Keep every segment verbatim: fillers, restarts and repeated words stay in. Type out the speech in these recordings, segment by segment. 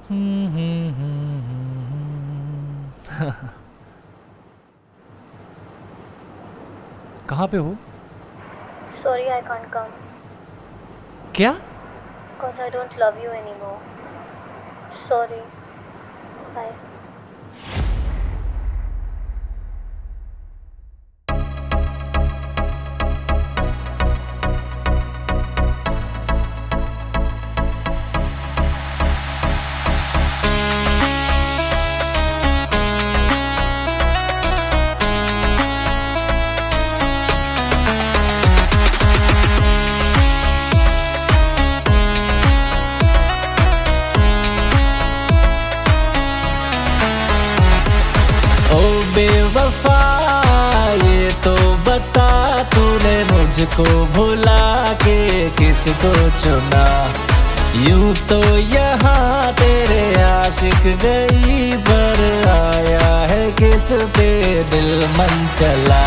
हम्म हम्म हम्म हम्म। कहाँ पे हो? Sorry, I can't come. क्या? Cause I don't love you anymore. Sorry. Bye. ओ बेवफा, ये तो बता तूने मुझको भुला के किसको चुना। यूं तो यहाँ तेरे आशिक गई, पर आया है किस पे दिल मन चला।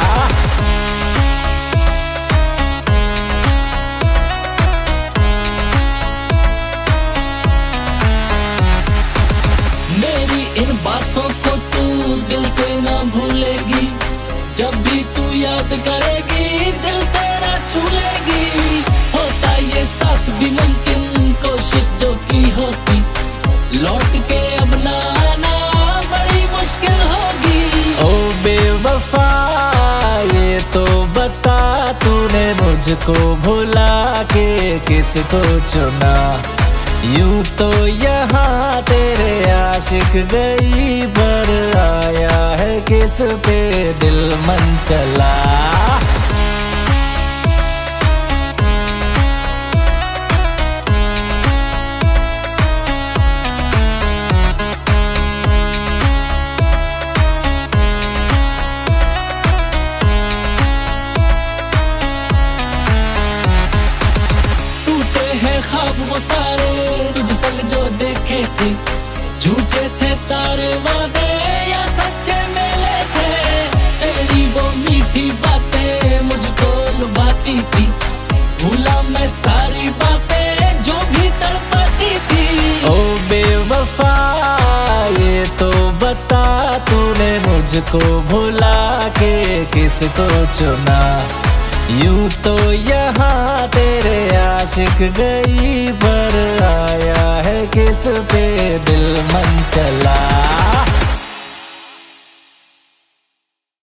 मेरी इन बातों को तू दिल से ना भूलेगी, जब भी तू याद करेगी दिल तेरा छूलेगी। होता ये साथ भी मुमकिन, कोशिश जो की होती, लौट के अब ना आना बड़ी मुश्किल होगी। ओ बेवफा, ये तो बता तूने मुझको भुला के किसको चुना। यूं तो यहाँ तेरे आशिक गई, पर आया है किस पे दिल मन चला। टूटे हैं ख्वाब वो सारे तुझ संग जो देखे थे, झूठे थे सारे वादे या सच्चे मिले थे। तेरी वो मीठी बातें मुझको लुभाती थी, भूला मैं सारी बातें जो भी तड़पाती थी। ओ बेवफा, ये तो बता तूने मुझको भुला के किसको चुना। यूं तो यहाँ तेरे आशिक गई, पर आया है किस पे दिल मन चला।